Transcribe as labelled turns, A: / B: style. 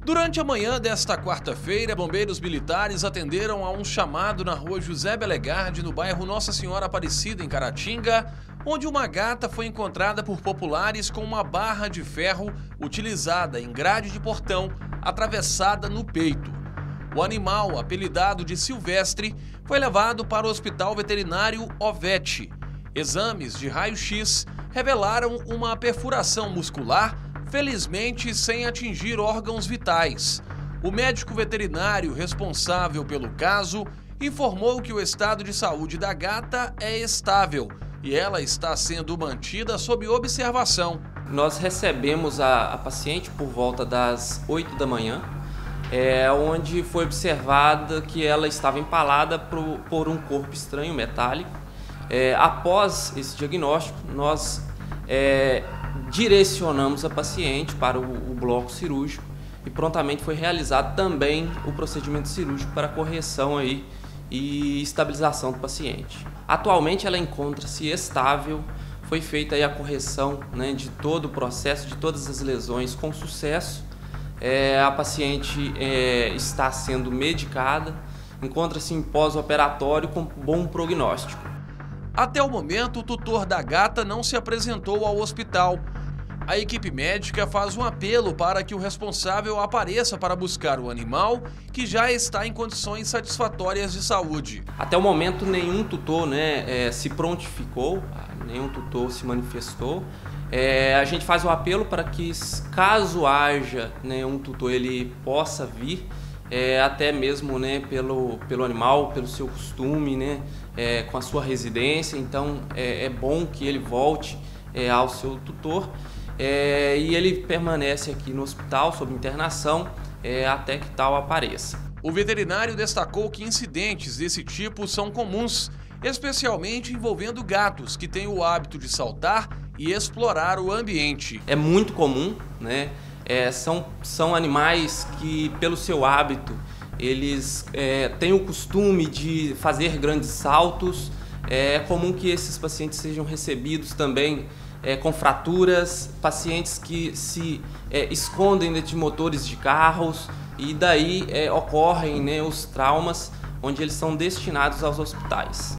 A: Durante a manhã desta quarta-feira, bombeiros militares atenderam a um chamado na rua José Belegarde, no bairro Nossa Senhora Aparecida, em Caratinga, onde uma gata foi encontrada por populares com uma barra de ferro utilizada em grade de portão atravessada no peito. O animal, apelidado de Silvestre, foi levado para o Hospital Veterinário Ovete. Exames de raio-x revelaram uma perfuração muscular, felizmente sem atingir órgãos vitais. O médico veterinário responsável pelo caso informou que o estado de saúde da gata é estável e ela está sendo mantida sob observação.
B: Nós recebemos a paciente por volta das 8 da manhã, onde foi observada que ela estava empalada por um corpo estranho metálico. Após esse diagnóstico, nós direcionamos a paciente para o bloco cirúrgico e prontamente foi realizado também o procedimento cirúrgico para correção e estabilização do paciente. Atualmente ela encontra-se estável, foi feita a correção, de todo o processo, de todas as lesões com sucesso. A paciente está sendo medicada, encontra-se em pós-operatório com bom prognóstico.
A: Até o momento, o tutor da gata não se apresentou ao hospital. A equipe médica faz um apelo para que o responsável apareça para buscar o animal, que já está em condições satisfatórias de saúde.
B: Até o momento, nenhum tutor se prontificou, nenhum tutor se manifestou. A gente faz o apelo para que, caso haja um tutor, ele possa vir, até mesmo pelo animal, pelo seu costume, com a sua residência. Então é bom que ele volte ao seu tutor e ele permanece aqui no hospital sob internação até que tal apareça.
A: O veterinário destacou que incidentes desse tipo são comuns, especialmente envolvendo gatos que têm o hábito de saltar e explorar o ambiente.
B: É muito comum, são animais que, pelo seu hábito, eles têm o costume de fazer grandes saltos. É comum que esses pacientes sejam recebidos também com fraturas, pacientes que se escondem dentro de motores de carros e daí ocorrem os traumas, onde eles são destinados aos hospitais.